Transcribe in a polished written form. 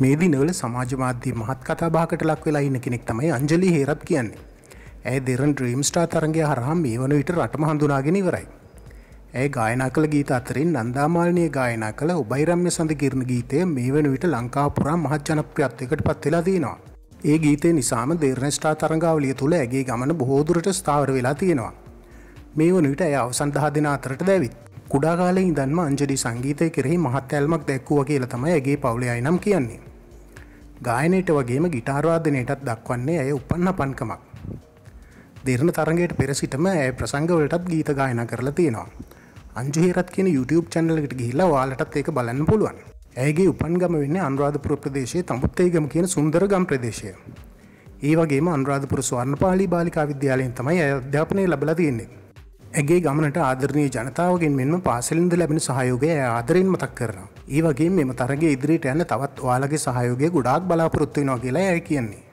මේ දිනවල සමාජ මාධ්‍ය මහත් කතා බහකට ලක් වෙලා ඉන්න කෙනෙක් තමයි අංජලි හේරත් කියන්නේ. ඇය දෙරන් ඩ්‍රීම් ස්ටාර් තරඟය හරහා මේ වන විට රටම හඳුනාගෙන ඉවරයි. ඇය ගායනා කළ ගීත අතරින් නන්දාමාලිනිය ගායනා කළ ඔබයි රම්‍ය සඳ කිරණ ගීතය මේ වන විට ලංකාව පුරා මහත් ජනප්‍රියත්වයකට පත් වෙලා තියෙනවා. ඒ ගීතය නිසාම දෙරණ ස්ටාර් තරඟාවලිය තුළ ඇගේ ගමන බොහෝ දුරට ස්ථාවර වෙලා තියෙනවා. මේ වන විට ඇය අවසන් 10 දින අතරට දැවිත්. කුඩා කාලේ ඉඳන්ම අංජලි සංගීතය කෙරෙහි මහත් ඇල්මක් දැක්වුවා කියලා තමයි ඇගේ පවුලේ අය නම් කියන්නේ. ගායනයට වගේම ගිටාර් වාදනයටත් දක්වන්නේ ඇය උපන්න පන්කමක්. දෙරණ තරඟයට පෙර සිටම ඇය ප්‍රසංග වලටත් ගීත ගායනා කරලා තියෙනවා. අංජු හේරත් කියන YouTube channel එකට ගිහිල්ලා ඔයාලටත් ඒක බලන්න පුළුවන්. ඇයගේ උපන් ගම වෙන්නේ අනුරාධපුර ප්‍රදේශයේ තඹුත්තේගම කියන සුන්දර ගම් ප්‍රදේශය. ඒ වගේම අනුරාධපුර ස්වර්ණපාලි බාලිකා විද්‍යාලයෙන් තමයි ඇය අධ්‍යාපනය ලැබලා තියෙන්නේ. ඇගේ ගමනට ආදරණීය ජනතාවගෙන් මෙන්ම පාසලින්ද ලැබෙන සහයෝගය ඇය ආදරෙන් මතක් කරනවා. ඒ වගේම මෙම තරගයේ ඉදිරියට යන්න තවත් ඔයාලගේ සහයෝගය ගොඩාක් බලාපොරොත්තු වෙනවා කියලා ඇය කියන්නේ.